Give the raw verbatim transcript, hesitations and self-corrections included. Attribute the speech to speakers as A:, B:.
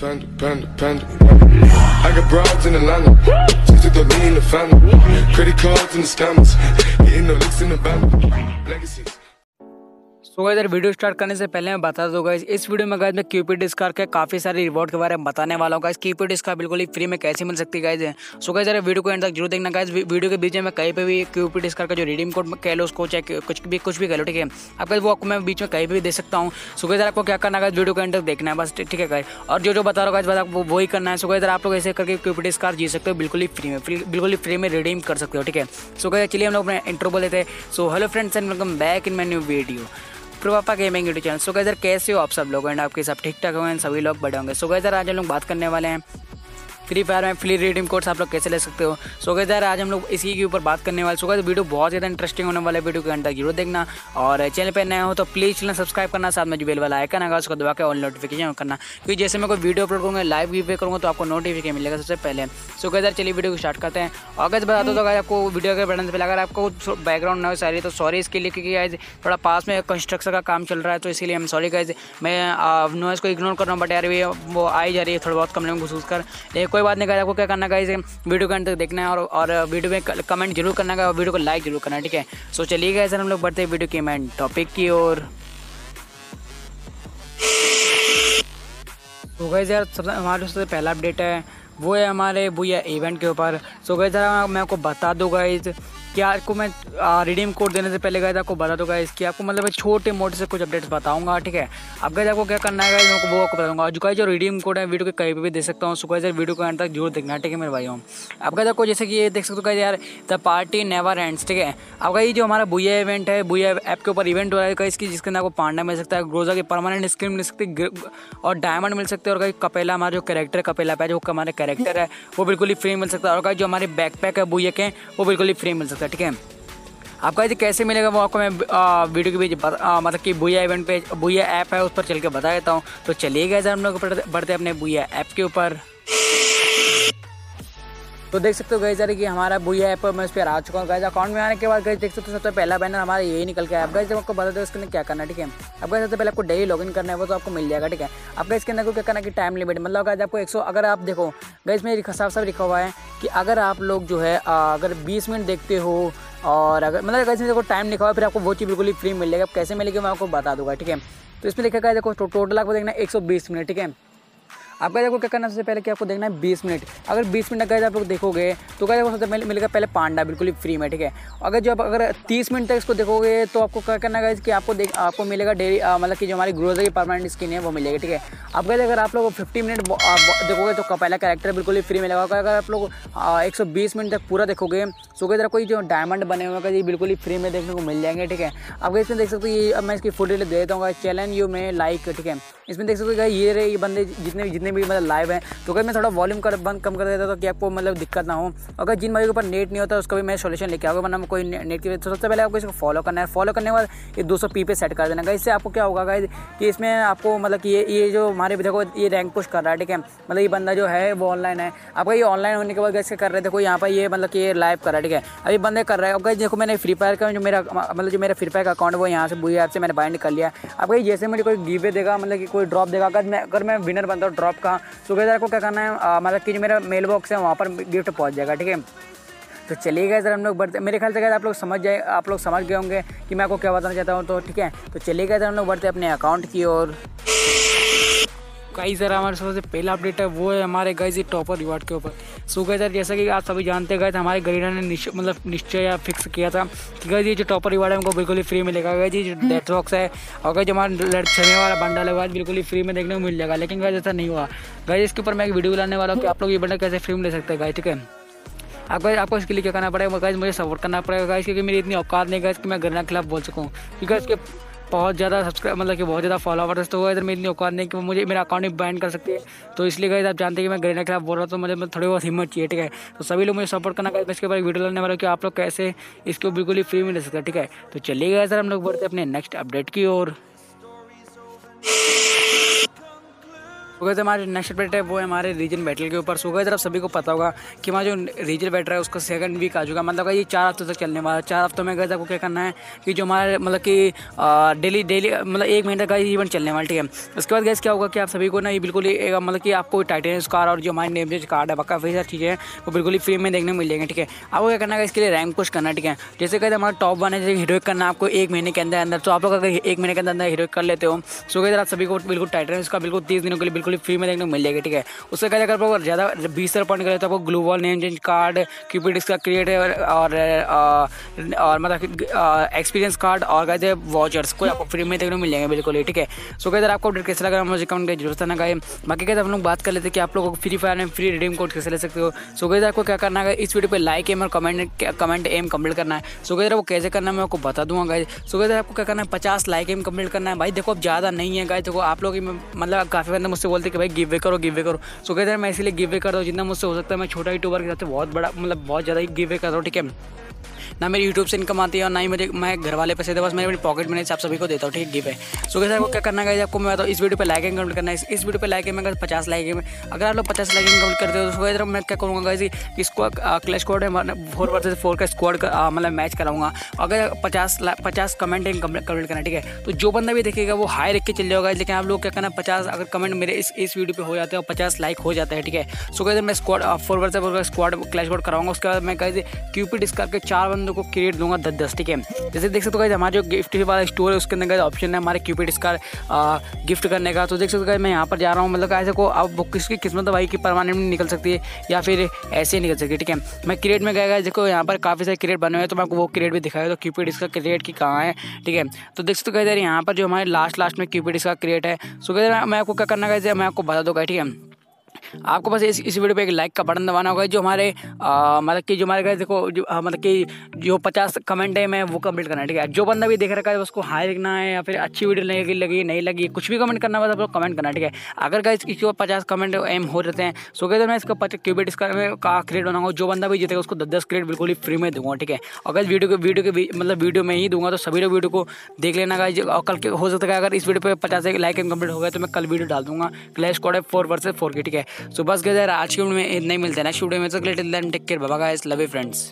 A: Panda, panda, panda. I got broads in Atlanta, just to me in the family. Credit cards and the scammers, hitting the licks in the band. Legacies.
B: So guys, video start करने से पहले मैं बता दूं guys, इस video में guys मैं Cupid discard के काफ़ी सारे रिवॉर्ड के बारे में बताने वाला हूं गाइस। क्यूपिड डिस्कार्ड बिल्कुल ही फ्री में कैसे मिल सकती है गाइस। सो गाइस, वीडियो को एंड तक जरूर देखना गाइस। वीडियो के बीच में कहीं पे भी क्यूपिड डिस्कार्ड का जो रिडीम कोड कह लो उसको, चाहे कुछ भी कुछ भी कह लो, ठीक है। अब गाइस वो आपको मैं बीच में कहीं पे भी दे सकता हूँ। सो गाइस, आपको क्या करना है गाइस, वीडियो को एंड तक देखना है बस, ठीक है गाइस। और जो जो बता रहा हूँ गाइस, बस आपको वही करना है। सो गाइस, आप लोग ऐसे करके क्यूपिड डिस्कार्ड जीत सकते हो बिल्कुल ही फ्री में, बिल्कुल ही फ्री में रिडीम कर सकते हो, ठीक है। सो गाइस, चलिए हम लोग अपने इंट्रो बोले थे। सो hello friends and welcome back in my new video Propapa gaming YouTube channel. So guys, कैसे हो आप सब लोग एंड आपके सब ठीक ठाक होंगे, सभी लोग बड़े होंगे। सो गाइस, आज हम लोग बात करने वाले हैं फ्री फायर में फ्री रिडीम कोड्स आप लोग कैसे ले सकते हो। सो गाइस, आज हम लोग इसी के ऊपर बात करने वाले। सो गाइस, वीडियो बहुत ज़्यादा इंटरेस्टिंग होने वाला है, वीडियो के अंदर जरूर देखना। और चैनल पे नए हो तो प्लीज़ चैनल सब्सक्राइब करना, साथ में जो बेल वाला आइकन आएगा उसको दबा के ऑल नोटिफिकेशन करना, क्योंकि जैसे मैं कोई वीडियो अपलोड करूँगा, लाइव गिव करूँगा तो आपको नोटिफिकेशन मिलेगा सबसे पहले। सो गाइस, चलिए वीडियो को स्टार्ट करते हैं। और गाइस बता दो तो गाइस, आपको वीडियो के बढ़ने से पहले अगर आपको बैकग्राउंड ना हो सारी तो सॉरी इसके लिए, क्योंकि गाइस थोड़ा पास में कंस्ट्रक्शन का काम चल रहा है, तो इसीलिए हम सॉरी गाइस। मैं नॉइस को इग्नोर कर रहा हूँ, बट यार वो आई जा रही है थोड़ा बहुत कमरे में घुसूस कर, लेकिन कोई बात नहीं गाइस। आपको क्या करना गाइस, वीडियो के अंत तक देखना है और और वीडियो में कमेंट जरूर करना है और वीडियो को लाइक जरूर करना है, ठीक है। सो चलिए गाइस, हम लोग बढ़ते हैं वीडियो के मेन टॉपिक की ओर। तो गाइस यार, सबसे हमारे सबसे पहला अपडेट है वो है हमारे बुया इवेंट के ऊपर। सो गाइस, मैं आपको बता दूँ गाइस कि आपको मैं रिडीम कोड देने से पहले गाइस आपको बता दूंगा इसकी, आपको मतलब छोटे मोटे से कुछ अपडेट्स बताऊंगा, ठीक है। अब गाइस आपको क्या करना है गाइस, मैं वो आपको बताऊंगा। जो गाइस जो रिडीम कोड है वीडियो के कहीं पे भी दे सकता हूँ। सो गाइस, वीडियो को अंत तक जरूर देखना, ठीक है मेरे भाइयों। अब गाइस आपको जैसे कि ये देख सकते हो गाइस यार, द पार्टी नेवर एंड्स, ठीक है। अब गाइस जो हमारा बुया इवेंट है, बुया ऐप के ऊपर इवेंट हो रहा है गाइस की, जिसके अंदर आपको पांडा मिल सकता है, ग्रोजा की परमानेंट स्किन मिल सकती है और डायमंड मिल सकते हैं। और गाइस कपेला, हमारा जो कैरेक्टर कपेला पे जो हमारे कैरेक्टर है वो बिल्कुल ही फ्री मिल सकता है। और गाइस जो हमारे बैकपैक है बुया के, वो बिल्कुल ही फ्री मिल सकता है, ठीक है। आपका ये कैसे मिलेगा वो आपको मैं आ, वीडियो के बीच मतलब कि बुया इवेंट पे बुया ऐप है उस पर चल के बता देता हूँ। तो चलिए गाइस, हम लोग बढ़ते हैं अपने बुया ऐप के ऊपर। तो देख सकते हो गाइस यार कि हमारा बुया ऐप मैं उस पर आ चुका हूँ गाइस। अकाउंट में आने के बाद गाइस देख सकते हो सबसे पहला बैनर हमारा यही निकल के आया। अब गाइस जब आपको बता दो इसके अंदर क्या करना है, ठीक है। अब गाइस सबसे पहले आपको डेली लॉगिन करना है, वो तो आपको मिल जाएगा, ठीक है। अब गाइस इसके अंदर को क्या करना है कि टाइम लिमिट, मतलब गाइस आपको एक सौ, अगर आप देखो गाइस में साफ साफ लिखा हुआ है कि अगर आप लोग जो है अगर बीस मिनट देखते हो और अगर मतलब गाइस देखो टाइम लिखा हुआ है, फिर आपको वो चीज़ बिल्कुल ही फ्री मिल जाएगा। अब कैसे मिलेगी मैं आपको बता दूंगा, ठीक है। तो इसमें लिखा है देखो टोटल आपको देखना है एक सौ बीस मिनट, ठीक है। आपका देखो क्या करना है, सबसे पहले कि आपको देखना है बीस मिनट। अगर बीस मिनट गाइस आप लोग देखोगे तो गाइस सबसे पहले मिलेगा पहले पांडा बिल्कुल ही फ्री में, ठीक है। अगर जो आप अगर तीस मिनट तक इसको देखोगे तो आपको क्या करना है गाइस कि आपको देख आपको मिलेगा डेली मतलब कि जो हमारी ग्रोजर की परमानेंट स्किन है वो मिलेगी, ठीक है। अब गाइस अगर आप लोग फिफ्टी मिनट देखोगे तो पहला कैरेक्टर बिल्कुल ही फ्री मिलेगा। अगर आप लोग एक सौ बीस मिनट तक पूरा देखोगे तो गाइस कोई जो डायमंड बने हुए हैं ये बिल्कुल ही फ्री में देखने को मिल जाएंगे, ठीक है। अब इसमें देख सकते हो ये, अब मैं इसकी फुल डिटेल दे देता हूँ, चैलेंज यू में लाइक, ठीक है। इसमें देख सकते हो ये रहे ये बंदे जितने भी जितने भी मतलब लाइव हैं। तो अगर मैं थोड़ा वॉल्यूम कर बंद कम कर देता तो कि आपको मतलब दिक्कत ना हो। अगर जिन भाई के ऊपर नेट नहीं होता उसका भी मैं सोल्यूशन लेके आऊँगा, वरना कोई नेट की, तो सबसे पहले आपको इसको फॉलो करना है। फॉलो करने के बाद ये दो सौ पी पे सेट कर देना। इससे आपको क्या होगा गाइस कि इसमें आपको मतलब कि ये ये जो हमारे देखो ये रैंक पुश कर रहा है, ठीक है। मतलब ये बंदा जो है वो ऑनलाइन है। आपका ये ऑनलाइन होने के बाद कैसे कर रहे थे, देखो यहाँ पर ये मतलब कि ये लाइव कर रहा है, ठीक है। अभी बंदे कर रहे हैं। अब देखो मैंने फ्री फायर का जो मेरा मतलब जो मेरा फ्री फायर का अकाउंट है वो यहाँ से बुया ऐप से मैंने बाइंड कर लिया। अब जैसे मुझे कोई गिवे देगा, मतलब कि कोई ड्रॉप देगा, अगर मैं अगर मैं विनर बनता हूँ ड्रॉप का, तो गाइस आपको क्या करना है मतलब कि जो मेरा मेल बॉक्स है वहाँ पर गिफ्ट पहुँच जाएगा, ठीक है। तो चलिए गाइस हम लोग बढ़ते, मेरे ख्याल से गाइस आप लोग समझ जाए आप लोग समझ गए होंगे कि मैं आपको क्या बताना चाहता हूँ, तो ठीक है। तो चलिए गाइस हम लोग बढ़ते अपने अकाउंट की ओर। गाइस सर हमारे सबसे पहला अपडेट है वो है हमारे गाइस ये टॉपर रिवार्ड के ऊपर। सो गाइस सर जैसा कि आप सभी जानते हैं गाइस हमारे गरीना ने निश्चय मतलब निश्चय या फिक्स किया था कि गाइस ये जो टॉपर रिवार्ड है हमको बिल्कुल ही फ्री मिलेगा। गाइस ये जो डेथ बॉक्स है और गाइस जो हमारा लड़छने वाला बंडल है बिल्कुल ही फ्री में देखने को मिल जाएगा, लेकिन गाइस ऐसा नहीं हुआ। गाइस इसके ऊपर मैं एक वीडियो लाने वाला हूँ कि आप लोग ये बंडल कैसे फ्री में ले सकते हैं गाइस, ठीक है। आपको आपको इसके लिए क्या करना पड़ेगा गाइस, मुझे सपोर्ट करना पड़ेगा गाइस, क्योंकि मेरी इतनी औकात नहीं गाइस कि मैं गरीना के खिलाफ बोल सकूँ, क्योंकि इसके बहुत ज़्यादा सब्सक्राइब मतलब कि बहुत ज़्यादा फॉलोवर्स, तो इधर मेरी इतनी औकात नहीं कि वो मुझे मेरा अकाउंट भी बैन कर सकती है। तो इसलिए गाइस आप जानते हैं कि मैं गरीना के खिलाफ बोल रहा हूँ, तो मुझे थोड़ी बहुत हिम्मत चाहिए, ठीक है। तो सभी लोग मुझे सपोर्ट करना गाइस, इसके ऊपर वीडियो लाने वाला कि आप लोग कैसे इसको बिल्कुल ही फ्री में ले सकते हैं, ठीक है। तो चलिए गाइस सर हम लोग बढ़ते अपने नेक्स्ट अपडेट की ओर। तो गाइस हमारे नेक्स्ट अपडेट है वो है हमारे रीजन बैटल के ऊपर। सो गाइस आप सभी को पता होगा कि हमारा जो रीजन बैटल है उसका सेकंड वीक आ चुका है, मतलब ये चार हफ्तों तक चलने वाला है। चार हफ्तों में गाइस आपको क्या करना है कि जो हमारे मतलब कि डेली डेली मतलब एक महीने का इवेंट चलने वाला, ठीक है। उसके बाद गाइस क्या होगा कि आप सभी को ना ये बिल्कुल ही मतलब कि आपको टाइटेनियम स्कार और जो हमारे नेम चेंज कार्ड है काफ़ी सारी चीज़ें हैं वो बिल्कुल ही फ्री में देखने को मिल जाएंगे, ठीक है। आपको क्या करना है इसके लिए रैंक पुश करना है, ठीक है। जैसे कहते हमारा टॉप वन है, जैसे हीरोइक करना है आपको एक महीने के अंदर अंदर, तो आप लोग अगर एक महीने के अंदर अंदर हीरोइक कर लेते हो सो गाइस आप सभी को बिल्कुल टाइटेनियम इसका बिल्कुल तीस दिनों के लिए बिल्कुल फ्री में देखने को मिल जाएगा, ठीक है। उससे क्या अगर आपको ज़्यादा बीस सौ पॉइंट करें तो आपको glue wall name change card cupid इसका क्रिएट और और, और मतलब एक्सपीरियंस कार्ड और कहते हैं वॉचर्स को आपको फ्री में देखने को मिल जाएंगे बिल्कुल ही, ठीक है। सो कहते आपको अपडेट कैसे लगा मुझे कमेंट की जरूरत ना गाए। बाकी कहते हम लोग बात कर लेते हैं कि आप लोगों को फ्री फायर में फ्री रिडीम कोड कैसे ले सकते हो। सो कहते आपको क्या करना है इस वीडियो पे लाइक एम और कमेंट कमेंट एम कंप्लीट करना है। सो कहते वो कैसे करना है मैं आपको बता दूंगा गाइस। सो कहते आपको क्या करना है पचास लाइक एम कंप्लीट करना है। भाई देखो अब ज़्यादा नहीं है गाइस, देखो आप लोग मतलब काफ़ी बंदे मुझसे बोलते कि भाई गिव वे करो गिव वे करो। सो कहते हैं मैं इसीलिए गिव वे करता हूँ जितना मुझसे हो सकता है। मैं छोटा यूट्यूबर के साथ बहुत बड़ा मतलब बहुत ज़्यादा गिव वे करता हूँ, ठीक है। ना मेरी यूट्यूब से इनकम आती है और ना ही मुझे मैं घर वाले पैसे दे, बस मैं अपनी पॉकेट मनी से आप सभी को देता हूँ, ठीक है, गिव है। सो कैसे आपको क्या करना है आपको मैं बताऊँ इस वीडियो पे लाइक एंड कमेंट करना है। इस, इस वीडियो पे लाइक में अगर पचास लाइक में अगर आप लोग पचास लाइक कमेंट करते हो तो इधर मैं क्या करूँगा गाइस इसको क्लैश स्क्वाड है फोर वर्सेस फोर का स्क्वाड का मतलब मैच कराऊंगा। अगर पचास पचास कमेंट एंड कमेंट करना, ठीक है, तो जो बंदा भी देखेगा वो हाई रख के चल जाएगा। लेकिन आप लोग क्या करना पचास अगर कमेंट मेरे इस इस वीडियो पे हो जाते हैं और पचास लाइक हो जाता है, ठीक है। सो कहते मैं स्क्वाड फोर वर्सेस फोर का स्क्वाड क्लैश स्क्वाड कराऊंगा। उसके बाद मैं कहते क्यूपिड स्कार के चार बंदों को क्रिएट दूंगा दस दस, ठीक है। जैसे देख सकते हो गाइस हमारा जो गिफ्ट वाला स्टोर है उसके अंदर ऑप्शन है हमारे क्यूपिड स्कार गिफ्ट करने का। तो देख सकते हो मैं यहाँ पर जा रहा हूँ, मतलब ऐसे को अब वो किसकी किस्मत है भाई की परमानेंट निकल सकती है या फिर ऐसे निकल सकती है, ठीक है। मैं क्रिएट में गया देखो यहाँ पर काफ़ी सारे क्रिएट बने हुए हैं तो मैं आपको वो क्रिएट भी दिखाया तो क्यूपिड इसका क्रिएट की कहाँ है, ठीक है। तो देख सकते हो गाइस यहाँ पर जो हमारे लास्ट लास्ट में क्यूपिड इसका क्रिएट है। सो गाइस मैं आपको क्या करना है मैं आपको बता दूँगा, ठीक है। आपको बस इस इस वीडियो पे एक लाइक का बटन दबाना होगा। जो हमारे मतलब कि जो हमारे गाइस देखो जो मतलब कि जो पचास कमेंट है मैं वो कंप्लीट करना है, ठीक है। जो बंदा भी देख रखा है उसको हाई लिखना है या फिर अच्छी वीडियो लगी लगी नहीं लगी कुछ भी कमेंट करना बस आप लोग कमेंट करना, ठीक है। अगर गाइस किसी को पचास कमेंट एम हो जाते हैं सो कहते मैं इसका क्यूबिट इसका का क्रिएट बनाऊंगा। जो बंदा भी जीतेगा उसको दस दस क्रिएट बिल्कुल ही फ्री में दूंगा, ठीक है। अगर वीडियो के वीडियो के मतलब वीडियो में ही दूंगा तो सभी लोग वीडियो को देख लेना गाइस। और कल के हो सकता है अगर इस वीडियो पे पचास लाइक एम कंप्लीट हो गया तो मैं कल वीडियो डाल दूंगा clash squad four versus four की, ठीक है। सो बस गाइस आज की वीडियो में इतना ही मिलते हैं नेक्स्ट वीडियो में। तक till then take care bye bye guys, love you friends.